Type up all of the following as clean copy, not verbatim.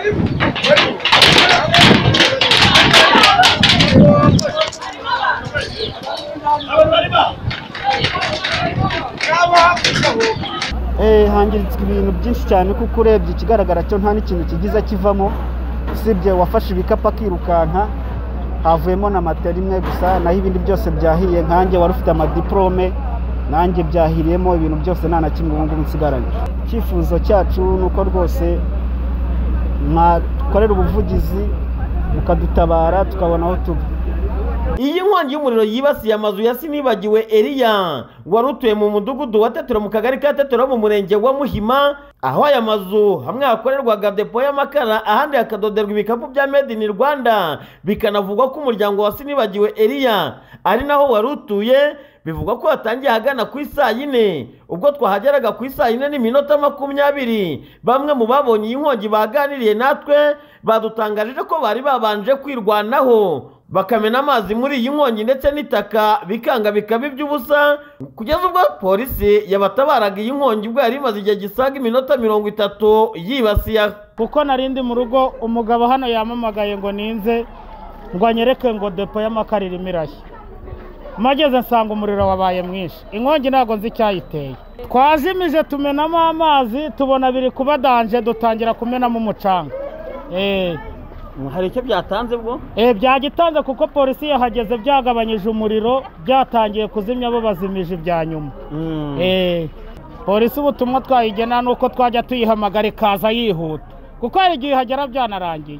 Hangirizwa ibintu byinshi cyane kuko urebye ikigaragara cyo nta n'ikintu kigize kivamo usibye wafashe ibikapu akirukanka havuyemo na matera imwe gusa naho ibindi byose byahiye nkanjye wari ufite amadiplome nanjye byahiriyemo ibintu byose nta na kimwe ubu ngubu nsigaranye. Icyifuzo cyacu ni uko rwose mwakorera ubuvugizi mukadutabara tukabona aho tuba. Iyi nkongi y'umuriro yibasiye amazu ya Sinibagiwe Elia wari utuye mu mudugudu wa Tetero mu kagari ka Tetero mu murenge wa Muhima, aho aya mazu hamwe hakorerwaga depo y'amakara ahandi hakadoderwa ibikapu bya made in Rwanda. Bikanavugwa ko umuryango wa Sinibagiwe Elia ari naho wari utuye. Bivugwa ko hatangiye hagana ku isaa 4 ubwo twahageraga ku isaa 4 n'iminota 20. Bamwe mu babonye iyi nkongi baganiriye natwe badutangarije ko bari babanje kwirwanaho bakamena amazi muri iyi nkongi ndetse n'itaka bikanga bikaba iby'ubusa, kugeza ubwo polisi yabatabaraga iyi nkongi ubwo yari imaze igihe gisaga iminota 30 yibasiye. Kuko narindi mu rugo umugabo hano yamamagaye ngo ninze ngo anyereke ngo depo y'amakara irimo irashya. Mageze nsanga umuriro wabaye mwinshi, inkongi ntago nzi cyayiteye. Twazimije tumenamo amazi tubona biri kuba danje dutangira kumenamo umucanga. Hari icyo byatanze bwo? Byagitanze kuko polisi yahageze byagabanyije umuriro byatangiye kuzimya bo bazimije ibya nyuma. Polisi ubutumwa twayigena nuko twajya tuyihamagara ikaza yihuta kuko hari igihe hagera byanarangiye.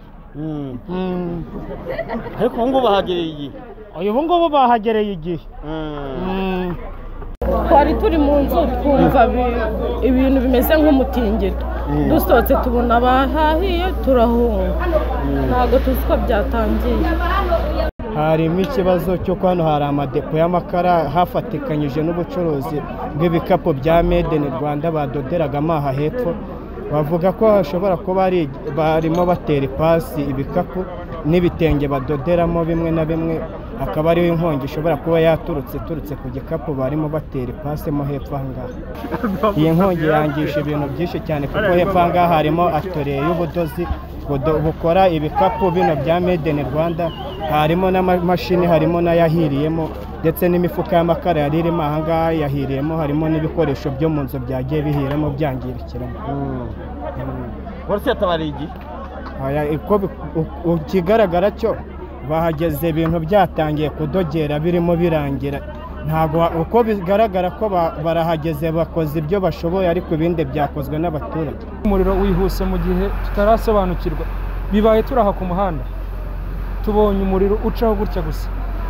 Ariko ubu ngubu bahagereye igihe. Ubu ngubu bahagereye igihe. Twari turi mu nzu twumva ibintu bimeze nk'umutingito, dusohotse tubona bahahiye turahunga, ntabwo tuzi ko byatangiye. Harimo ikibazo cyo ko hano hari amadepo y'amakara hafatikanyije n'ubucuruzi bw'ibikapu bya made in Rwanda badoderagamo aha hepfo. Bavuga ko hashobora kuba barimo batera ipasi ibikapu n'ibitenge badoderamo bimwe na bimwe, akaba ariho inkongi ishobora kuba yaturutse ku gikapu barimo batera ipasi mo hepfo ahangaha. Iyi nkongi yangisha ibintu byinshi cyane kuko hepfo ahangaha harimo atelier y'ubudozi bukora ibikapu bino bya made in Rwanda, harimo n'amamashini harimo n'ayahiriyemo ndetse n'imifuka y'amakara yari irimo ahangaha yahiriyemo, harimo n'ibikoresho byo mu nzu byagiye bihiramo byangirikiramo. Polisi yatabariye igihe? Ikigaragara cyo bahageze ibintu byatangiye kudogera birimo birangira, ntabwo uko bigaragara ko barahageze bakoze ibyo bashoboye ariko ibindi byakozwe n'abaturage. Umuriro wihuse mu gihe tutarasobanukirwa, bibaye turaha ku muhanda tubonye umuriro ucaho gutya gusa.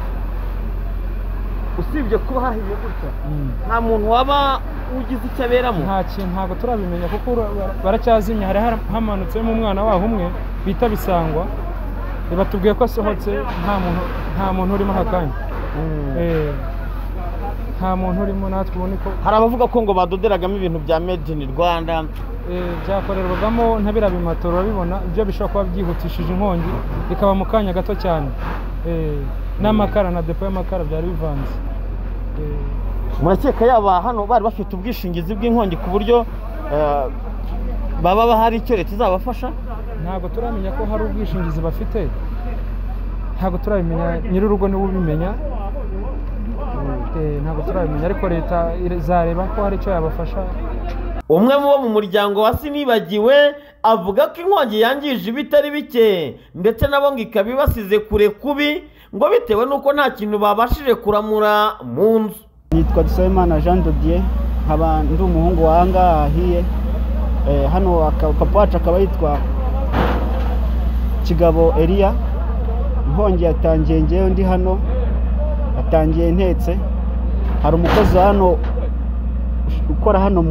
Usibye kuba hahiye gutya nta muntu waba ugize icyo aberamo? Nta kintu, ntabwo turabimenya kuko baracyazimya. Hari hamanutsemo umwana waho umwe bita Bisangwa, batubwiye ko asohotse nta muntu urimo hakanya. Nta muntu urimo, natwe ubone ko hari abavuga ko ngo badoderagamo ibintu bya made in Rwanda. Byakorerwagamo ntabira bimatoro, urabibona ibyo bishobora kuba byihutishije inkongi bikaba mu kanya gato cyane. N'amakara na depo y'amakara byari bivanze. Murakeka yaba hano bari bafite ubwishingizi bw'inkongi ku buryo baba bahari icyo leta izabafasha? Ntabwo turamenya ko hari ubwishingizi bafite, ntabwo turabimenya, nyir'urugo niwe ubimenya. Ntabwo turabimenya ariko leta izareba ko hari icyo yabafasha. Umwe mu bo mu muryango wa Sinibagiwe avuga ko inkongi yangije ibitari bike ndetse nabo ngo ikaba ibasize kure kubi, ngo bitewe nuko nta kintu babashije kuramura mu nzu. Nitwa Dusabimana Jean de Dieu, nkaba ndi umuhungu wa ahangaha ahiye. Hano papa wacu akaba yitwa Kigabo Elia. Inkongi yatangiye ngewe ndi hano, yatangiye ntetse. Hari umukozi hano ukora hano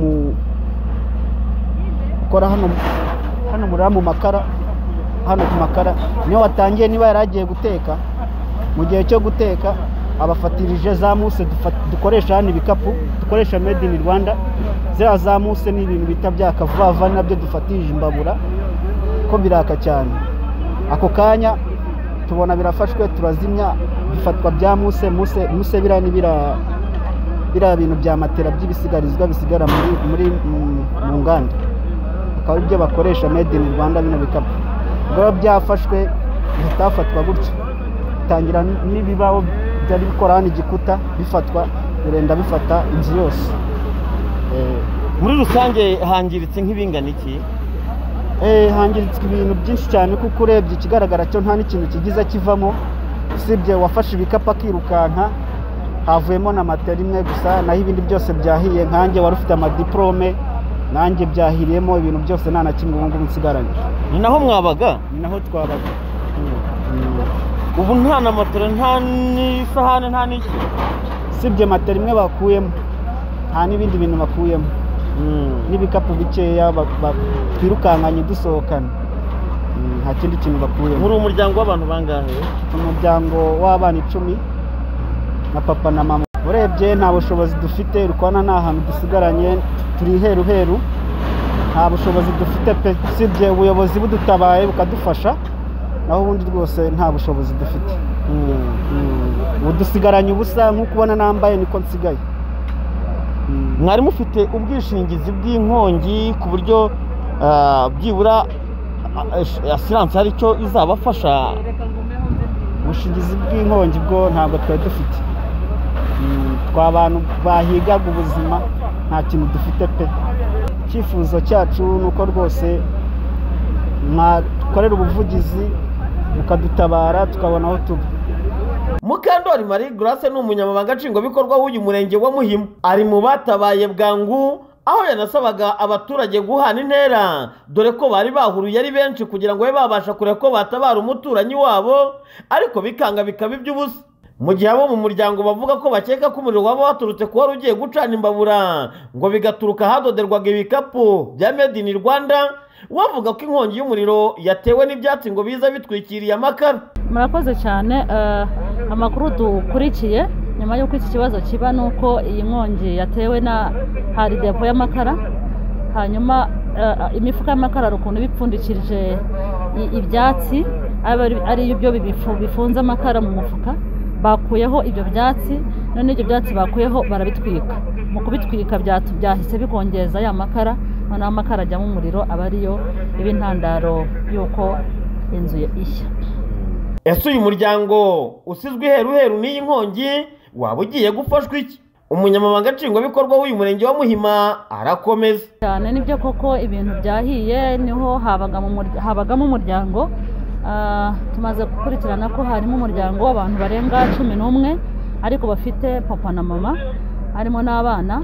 mu makara, hano ku makara niyo watangiye. Niba yaragiye guteka, mu gihe cyo guteka abafatirije za muse dukoresha hano ibikapu dukoresha made in Rwanda. Zira za muse ni ibintu bita byakavava nabyo dufatije imbabura ko biraka cyane. Ako kanya tubona birafashwe turazimya, bifatwa bya muse bira bintu bya matera by'ibisigarizwa bisigara muri mu nganda, akaba ibyo bakoresha made in Rwanda bino bikapu. biba byafashwe bitafatwa gutyo, bitangira n'ibibaho byari bikora hano igikuta bifatwa birenda bifata inzu yose. Muri rusange hangiritse nk'ibingana iki? Hangiritse ibintu byinshi cyane, kuko urebye ikigaragara cyo nta n'ikintu kigize kivamo, usibye wafashe ibikapu akirukanka, havuyemo na matera imwe gusa, naho ibindi byose byahiye. Nkanjye wari ufite amadiplome, nanjye byahiriyemo ibintu byose, nta na kimwe ubu ngubu nsigaranye. Ni naho mwabaga? Ni naho twabaga. Ubu nta na matera, nta n'isahane, nta n'iki? Usibye matera imwe bakuyemo, nta n'ibindi bintu bakuyemo, n'ibikapu bikeya twirukankanye dusohokana, nta kindi kintu bakuyemo. Muri umuryango w'abantu bangahe? Umuryango w'abana 10 na papa na mama. Urebye nta bushobozi dufite, urukwana nta hantu dusigaranye, turi heru, nta bushobozi dufite pe, usibye ubuyobozi budutabaye bukadufasha, naho ubundi rwose nta bushobozi dufite. Ubu dusigaranye ubusa, nk'uko ubona nambaye niko nsigaye. Mwari mufite ubwishingizi bw'inkongi ku buryo byibura asiranse hari icyo izabafasha? Ubwishingizi bw'inkongi bwo ntabwo twari dufite, tw'abantu bahigaga ubuzima, nta kintu dufite pe. Icyifuzo cyacu ni uko rwose mwakorera ubuvugizi mukadutabara tukabona aho tuba. Mukandori Marie Grace ni umunyamabanga nshingwabikorwa w'uyu murenge wa Muhima, ari mu batabaye bwangu, aho yanasabaga abaturage guhana intera, dore ko bari bahuruye ari benshi kugira ngo babe babasha kureba ko batabara umuturanyi wabo, ariko bikanga bikaba iby'ubusa. Mu gihe abo mu muryango bavuga ko bakeka ko umuriro waba waturutse ku wari ugiye gucana imbabura, ngo bigaturuka ahadoderwaga ibikapu bya made in Rwanda, wavuga ko inkongi y'umuriro yatewe n'ibyatsi ngo biza bitwikiriye amakara. Murakoze cyane. Amakuru dukurikiye nyuma y'uko iki kibazo kiba nuko iyi nkongi yatewe na hari depo y'amakara, hanyuma imifuka y'amakara rukuntu bipfundikirije ibyatsi, ari byo bifunze amakara mu mufuka, bakuyeho ibyo byatsi, none ibyo byatsi bakuyeho barabitwika. Mu kubitwika byahise bikongeza ya makara, none amakara ajyamo umuriro, aba ariyo iba intandaro y'uko inzu ishya. Ese uyu muryango usizwe iheru n'iyi nkongi waba ugiye gufashwa iki? Umunyamabanga nshingwabikorwa w'uyu murenge wa Muhima arakomeza cyane. Nibyo koko ibintu byahiye, niho habagamo umuryango. Tumaze gukurikirana ko harimo umuryango w'abantu barenga 11, ariko bafite papa na mama, harimo n'abana.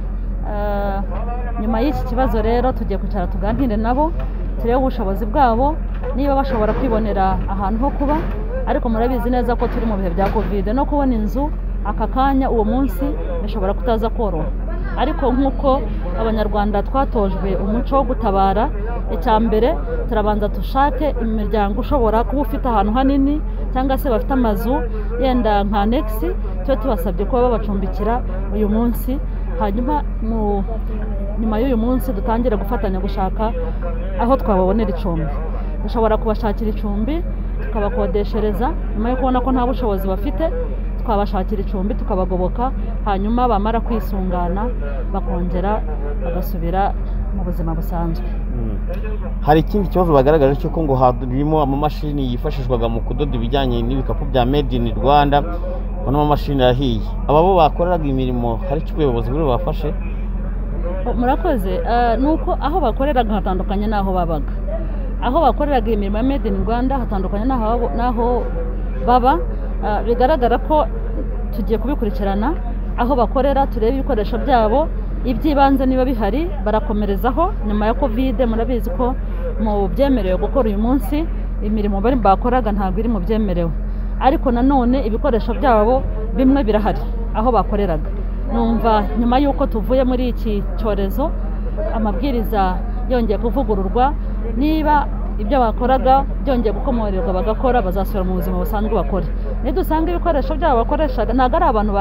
Nyuma y'iki kibazo rero tugiye kwicara tuganire nabo, turebe ubushobozi bwabo, niba bashobora kwibonera ahantu ho kuba. Ariko murabizi neza ko turi mu bihe bya Covid, no kubona inzu aka kanya uwo munsi bishobora kutaza koroha. Ariko nk'uko abanyarwanda twatojwe umuco wo gutabara, icya mbere turabanza dushake imiryango ushobora kuba ufite ahantu hanini, cyangwa se bafite amazu yenda nka annex, twe tubasabye kuba babacumbikira uyu munsi. Hanyuma nyuma y'uyu munsi dutangire gufatanya gushaka aho twababonera icumbi. Dushobora kubashakira icumbi tukabakodeshereza, nyuma yo kubona ko nta bushobozi bafite twabashakira icumbi tukabagoboka, hanyuma bamara kwisungana bakongera bagasubira mu buzima busanzwe. Hari ikindi kibazo bagaragaje cyo ko ngo harimo amamashini yifashishwaga mu kudoda ibijyanye n'ibikapu bya made in Rwanda, bano amamashini yahiye. Ababo bakoreraga imirimo hari icyo ubuyobozi buri bafashe? Murakoze. Nuko aho bakoreraga hatandukanye n'aho babaga. Aho bakoreraga imirimo ya made in Rwanda hatandukanye n'aho baba. Bigaragara ko tugiye kubikurikirana aho bakorera, turebe ibikoresho byabo, iby'ibanze niba bihari barakomerezaho. Nyuma ya Covid murabizi ko mu byemerewe gukora uyu munsi imirimo bakoraga ntabwo iri mu byemerewe, ariko nanone ibikoresho byabo bimwe birahari aho bakoreraga. Numva nyuma y'uko tuvuye muri iki cyorezo amabwiriza yongeye kuvugururwa, niba ibyo bakoraga byongeye gukomorerwa bagakora, bazasubira mu buzima busanzwe bakore. Nidusanga ibikoresho byabo bakoreshaga ntabwo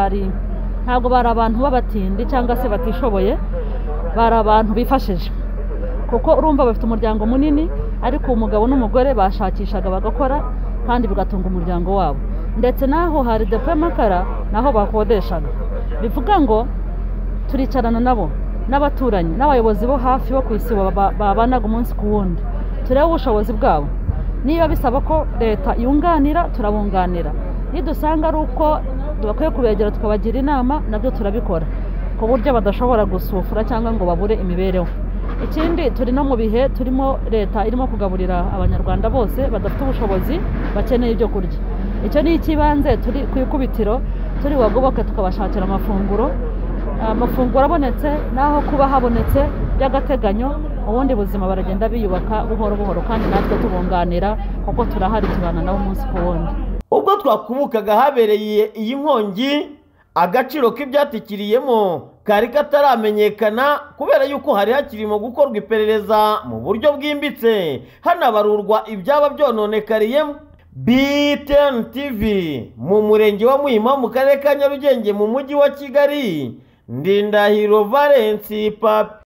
bari abantu b'abatindi cyangwa se batishoboye, bari abantu bifashije, kuko urumva bafite umuryango munini, ariko umugabo n'umugore bashakishaga bagakora kandi bigatunga umuryango wabo. Ndetse naho hari depo y'amakara naho bakodeshaga. Bivuga ngo turicarana nabo n'abaturanyi n'abayobozi bo hafi bo ku isi babanaga umunsi ku wundi, turebe ubushobozi bwabo. niba bisaba ko leta yunganira turabunganira, nidusanga ari uko bakwiye kubegera tukabagira inama nabyo turabikora ku buryo badashobora gusufura cyangwa ngo babure imibereho. Ikindi turi no mu bihe turimo leta irimo kugaburira abanyarwanda bose badafite ubushobozi bakeneye ibyo kurya. Icyo ni ikibanze turi ku ikubitiro, turi wagoboke tukabashakira amafunguro abonetse naho kuba habonetse by'agateganyo, ubundi buzima baragenda biyubaka buhoro buhoro kandi natwe tubunganira kuko turahari tubana nabo umunsi ku wundi. Ubwo twakubukaga habereye iyi nkongi, agaciro k'ibyatikiriyemo kari kataramenyekana kubera yuko hari hakirimo gukorwa iperereza mu buryo bwimbitse hanabarurwa ibyaba byononekariyemo. BTN TV mu murenge wa Muhima mu karere ka Nyarugenge mu mujyi wa Kigali, Ndindahiro Valence Papi.